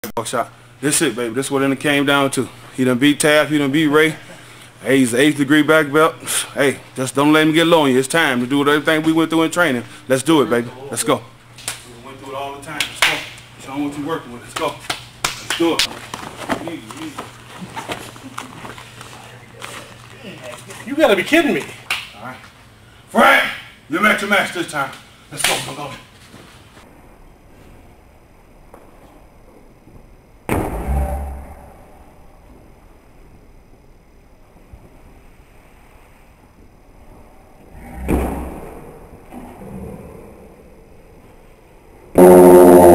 Buckshot. This it, baby. This is what it came down to. He done beat Taff. He done beat Ray. Hey, he's an 8th degree black belt. Hey, just don't let him get low on you. It's time to do everything we went through in training. Let's do it, baby. Let's go. We went through it all the time. Let's go. Show them what you're working with. Let's go. Let's do it. Easy, easy. You gotta be kidding me. All right. Frank, you're match your match this time. Let's go. Come on. Oh.